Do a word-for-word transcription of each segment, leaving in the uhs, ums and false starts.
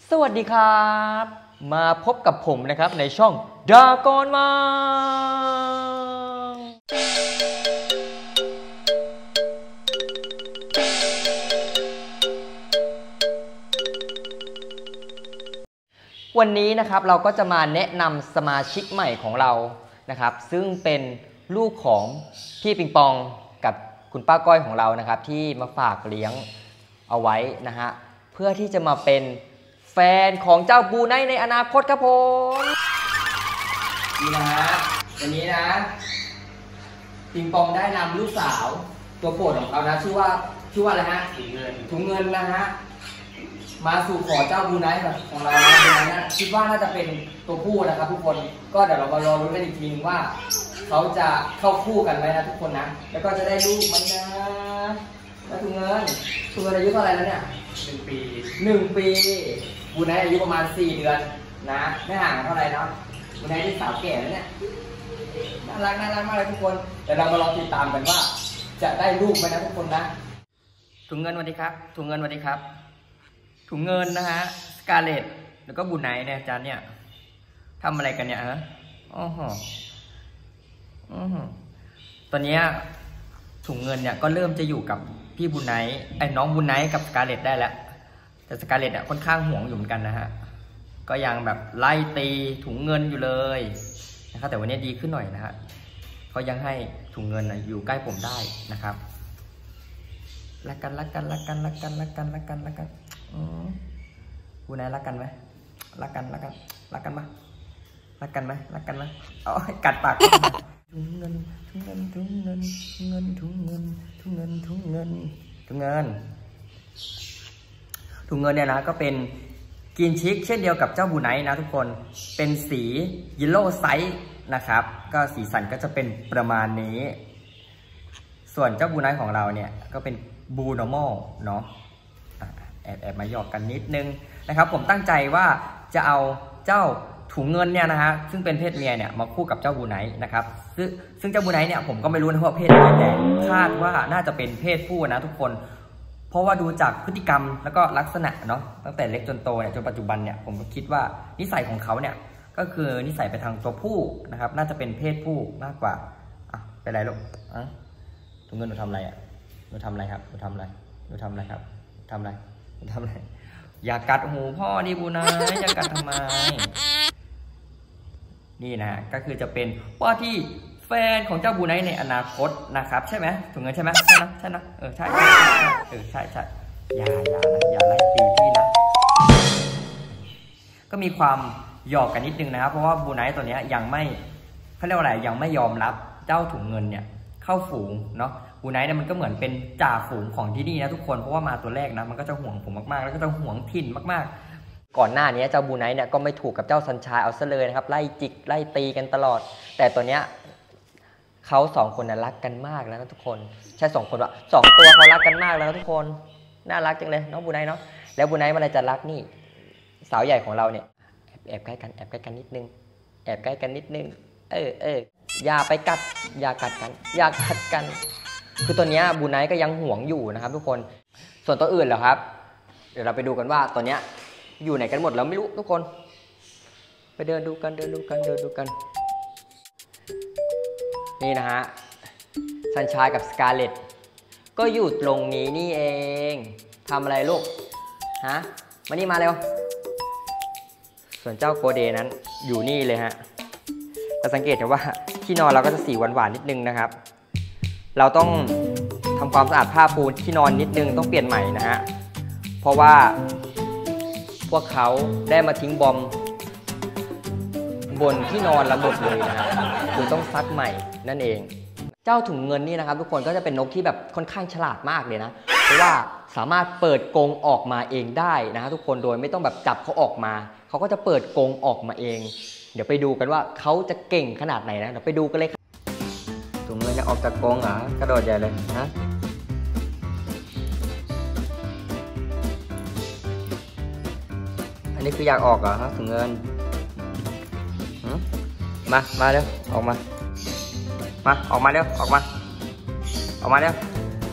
สวัสดีครับมาพบกับผมนะครับในช่องดากอนมังวันนี้นะครับเราก็จะมาแนะนำสมาชิกใหม่ของเรานะครับซึ่งเป็นลูกของพี่ปิงปองกับคุณป้าก้อยของเรานะครับที่มาฝากเลี้ยงเอาไว้นะฮะเพื่อที่จะมาเป็นแฟนของเจ้าบูไนในอนาคตครับผมนี่นะฮะวันนี้นะปิงปองได้นำลูกสาวตัวโปรดของเขานะชื่อว่าชื่อว่าอะไรฮะถุงเงินถุงเงินนะฮะมาสู่ขอเจ้าบูไนของเรานะคิดว่าน่าจะเป็นตัวผู้นะครับทุกคนก็เดี๋ยวเรามารอรุ้นกันอีกทีนึงว่าเขาจะเข้าคู่กันไหมนะทุกคนนะแล้วก็จะได้ลูกไหมนะแล้วถุงเงินถุงเงินอายุเท่าไหร่แล้วเนี่ยหนึ่งปีหนึ่งปีบูไนอายุประมาณสี่เดือนนะไม่ห่างกันเท่าไหร่เนาะบูไนที่สาวแก่แล้วเนี่ยน่ารักน่ารักมากเลยทุกคนเดี๋ยวเรามาลองติดตามกันว่าจะได้ลูกไหมนะทุกคนนะถุงเงินสวัสดีครับถุงเงินสวัสดีครับถุงเงินนะฮะสกาเลตแล้วก็บูไนเนี่ยอาจารย์เนี่ยทำอะไรกันเนี่ยฮะอ๋อฮะอ๋อฮะตอนนี้ถุงเงินเนี่ยก็เริ่มจะอยู่กับพี่บูไนไอ้น้องบูไนกับสกาเลตได้แล้วแต่สกาเลตเนี่ยค่อนข้างห่วงอยู่เหมือนกันนะฮะก็ยังแบบไล่ตีถุงเงินอยู่เลยนะครับแต่วันนี้ดีขึ้นหน่อยนะฮะเขายังให้ถุงเงินนะอยู่ใกล้ผมได้นะครับรักกันรักกันรักกันรักกันรักกันรักกันรักกันบูไนรักกันไหมรักกันรักกันรักกันปะรักกันไหมรักกันไหมเอากัดปากถุงเงินถุงเงินถุงเงินถุงเงินถุงเงินถุงเงินถุงเงินถุงเงินถุงเงินเนี่ยนะก็เป็นกินชิคเช่นเดียวกับเจ้าบูไนนะทุกคนเป็นสีเยลโล่ไซส์นะครับก็สีสันก็จะเป็นประมาณนี้ส่วนเจ้าบูไนของเราเนี่ยก็เป็นบูนอร์มอลเนาะแอบแอบมาหยอกกันนิดนึงนะครับผมตั้งใจว่าจะเอาเจ้าถุงเงินเนี่ยนะฮะซึ่งเป็นเพศเมียเนี่ยมาคู่กับเจ้าบูไนนะครับซึ่งซึ่งเจ้าบูไนเนี่ยผมก็ไม่รู้นะว่าเพศอะไรแต่คาดว่าน่าจะเป็นเพศผู้นะทุกคนเพราะว่าดูจากพฤติกรรมแล้วก็ลักษณะเนาะตั้งแต่เล็กจนโตเนี่ยจนปัจจุบันเนี่ยผมก็คิดว่านิสัยของเขาเนี่ยก็คือนิสัยไปทางตัวผู้นะครับน่าจะเป็นเพศผู้มากกว่าอ่ะเป็นไรลูกอ่ะถุงเงินหนูทำอะไรอ่ะหนูทำอะไรครับหนูทำอะไรหนูทำอะไรครับทำอะไรหนูทำอะไรอย่ากัดหูพ่อดิบูไนอย่ากัดทำไมนี่นะก็คือจะเป็นว่าที่แฟนของเจ้าบูไนในอนาคตนะครับใช่ไหมถุงเงินใช่ไหมใช่นะใช่นะเออใช่ใช่เออใช่ใช่อย่าอย่านะอย่าไล่ตีพี่นะก็มีความหยอกกันนิดนึงนะครับเพราะว่าบูไนตัวนี้ยังไม่เขาเรียกว่าอะไรยังไม่ยอมรับเจ้าถุงเงินเนี่ยเข้าฝูงเนาะบูไนเนี่ยมันก็เหมือนเป็นจ่าฝูงของที่นี่นะทุกคนเพราะว่ามาตัวแรกนะมันก็จะห่วงผมมากๆแล้วก็จะห่วงถิ่นมากๆก่อนหน้านี้เจ้าบูไนเนี่ยก็ไม่ถูกกับเจ้าซันชายเอาซะเลยนะครับไล่จิกไล่ตีกันตลอดแต่ตัวเนี้ยเขาสองคนน่ะรักกันมากแล้วนะทุกคนใช่สองคนวะสองตัวเขารักกันมากแล้วนะทุกคนน่ารักจังเลยน้องบูไนเนาะแล้วบูไนเมื่อไรจะรักนี่สาวใหญ่ของเราเนี่ยแอบใกล้กันแอบใกล้กันนิดนึงแอบใกล้กันนิดนึงเออเอออย่าไปกัดอย่ากัดกันอย่ากัดกันคือตัวเนี้ยบูไนก็ยังห่วงอยู่นะครับทุกคนส่วนตัวอื่นเหรอครับเดี๋ยวเราไปดูกันว่าตัวเนี้ยอยู่ไหนกันหมดแล้วไม่รู้ทุกคนไปเดินดูกันเดินดูกันเดินดูกันนี่นะฮะซันชายกับสกาเลตก็อยู่ตรงนี้นี่เองทำอะไรลูกฮะมานี่มาเร็วส่วนเจ้าโกเดนั้นอยู่นี่เลยฮะเราสังเกตเห็นว่าที่นอนเราก็จะสีหวานๆนิดนึงนะครับเราต้องทำความสะอาดผ้าปูที่นอนนิดนึงต้องเปลี่ยนใหม่นะฮะเพราะว่าพวกเขาได้มาทิ้งบอมบนที่นอนระบบเลยนะฮะคือต้องซักใหม่นั่นเองเจ้าถุงเงินนี่นะครับทุกคนก็จะเป็นนกที่แบบค่อนข้างฉลาดมากเลยนะเพราะว่าสามารถเปิดกรงออกมาเองได้นะฮะทุกคนโดยไม่ต้องแบบจับเขาออกมาเขาก็จะเปิดกรงออกมาเองเดี๋ยวไปดูกันว่าเขาจะเก่งขนาดไหนนะเดี๋ยวไปดูกันเลยครับถุงเงินจะออกจากกรงเหรอกระโดดใหญ่เลยฮะอันนี้คืออยากออกเหรอฮะถุงเงินมามาเร็วออกมามาออกมาเร็วออกมาออกมาเร็ว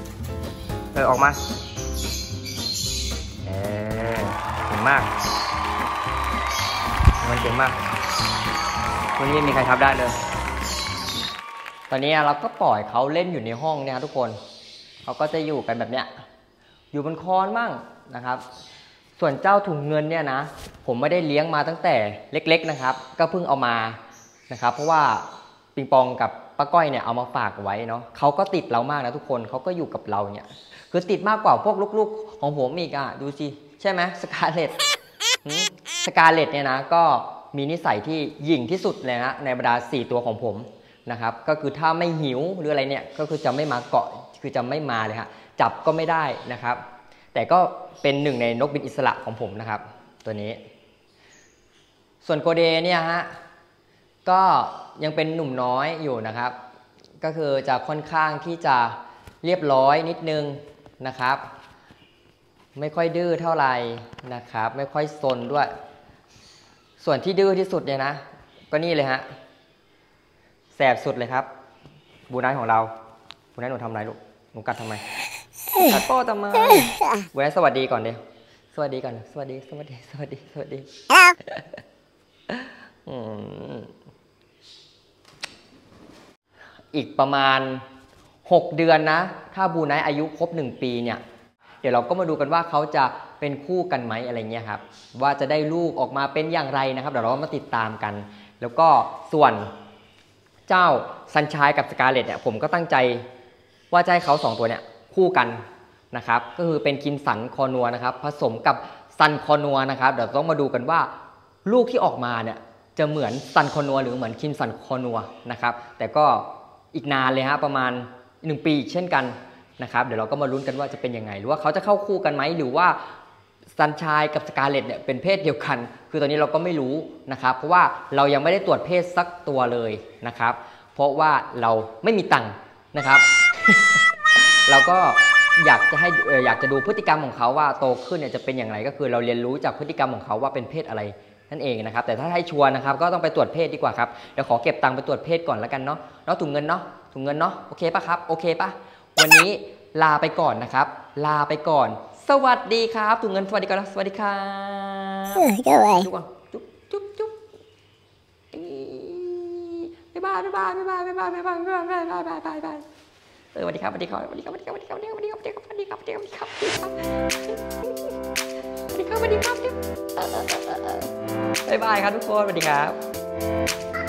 เออออกมาเออเก่งมากเก่งมากวันนี้มีใครทับได้เลยตอนนี้เราก็ปล่อยเขาเล่นอยู่ในห้องเนี่ยทุกคนเขาก็จะอยู่กันแบบเนี้ยอยู่บนคอนมั่งนะครับส่วนเจ้าถุงเงินเนี่ยนะผมไม่ได้เลี้ยงมาตั้งแต่เล็กๆนะครับก็เพิ่งเอามานะครับเพราะว่าปิงปองกับป้าก้อยเนี่ยเอามาฝากไว้เนาะเขาก็ติดเรามากนะทุกคนเขาก็อยู่กับเราเนี่ยคือติดมากกว่าพวกลูกๆของผมอีกอ่ะดูสิใช่ไหมสกาเลตสกาเลตเนี่ยนะก็มีนิสัยที่หยิ่งที่สุดเลยนะในบรรดาสี่ตัวของผมนะครับก็คือถ้าไม่หิวหรืออะไรเนี่ยก็คือจะไม่มาเกาะคือจะไม่มาเลยฮะจับก็ไม่ได้นะครับแต่ก็เป็นหนึ่งในนกบินอิสระของผมนะครับตัวนี้ส่วนโกเดเนี่ยฮะก็ยังเป็นหนุ่มน้อยอยู่นะครับก็คือจะค่อนข้างที่จะเรียบร้อยนิดนึงนะครับไม่ค่อยดื้อเท่าไหร่นะครับไม่ค่อยซนด้วยส่วนที่ดื้อที่สุดเนี่ยนะก็นี่เลยฮะแสบสุดเลยครับบูไนท์ของเราบูไนท์หนูทำอะไรลูกหนูกัดทำไมกัดพ่อทำไมบูไนท์สวัสดีก่อนเดี๋ยวสวัสดีก่อนสวัสดีสวัสดีสวัสดีสวัสดีอีกประมาณหกเดือนนะถ้าบูไนท์อายุครบหนึ่งปีเนี่ยเดี๋ยวเราก็มาดูกันว่าเขาจะเป็นคู่กันไหมอะไรเงี้ยครับว่าจะได้ลูกออกมาเป็นอย่างไรนะครับเดี๋ยวเรามาติดตามกันแล้วก็ส่วนเจ้าซันชายกับสกาเลตเนี่ยผมก็ตั้งใจว่าจะให้เขาสองตัวเนี่ยคู่กันนะครับก็คือเป็นคินสันคอนัวนะครับผสมกับซันคอนัวนะครับเดี๋ยวต้องมาดูกันว่าลูกที่ออกมาเนี่ยจะเหมือนซันคอนัวหรือเหมือนคินสันคอนัวนะครับแต่ก็อีกนานเลยฮะประมาณหนึ่งปีเช่นกันนะครับเดี๋ยวเราก็มาลุ้นกันว่าจะเป็นยังไงหรือว่าเขาจะเข้าคู่กันไหมหรือว่าซันชายกับสกาเลตเนี่ยเป็นเพศเดียวกันคือตอนนี้เราก็ไม่รู้นะครับเพราะว่าเรายังไม่ได้ตรวจเพศสักตัวเลยนะครับเพราะว่าเราไม่มีตังค์นะครับ เราก็อยากจะให้อยากจะดูพฤติกรรมของเขาว่าโตขึ้นเนี่ยจะเป็นอย่างไรก็คือเราเรียนรู้จากพฤติกรรมของเขาว่าเป็นเพศอะไรนั่นเองนะครับแต่ถ้าให้ชัวร์นะครับก็ต้องไปตรวจเพศดีกว่าครับเดี๋ยวขอเก็บตังค์ไปตรวจเพศก่อนแล้วกันเนาะเนาะถุงเงินเนาะถุงเงินเนาะโอเคปะครับโอเคปะวันนี้ลาไปก่อนนะครับลาไปก่อนสวัสดีครับถุงเงินสวัสดีก่อนนะสวัสดีครับจุ๊บจุ๊บจุ๊บจุ๊บบ๊ายบายบ๊ายบายบ๊ายบายบ๊ายบายบ๊ายบายบ๊ายบายบ๊ายบายบ๊ายบายบ๊ายบายเออสวัสดีครับสวัสดีครับสวัสดีครับสวัสดีครับสวัสดีครับสวัสดีครับสวัสดีครับสวัสดีครับสวัสดีครับสวัสดีครับสวัสดีครับสวัสดีครับบ๊ายบายครับทุกคนสวัสดีครับ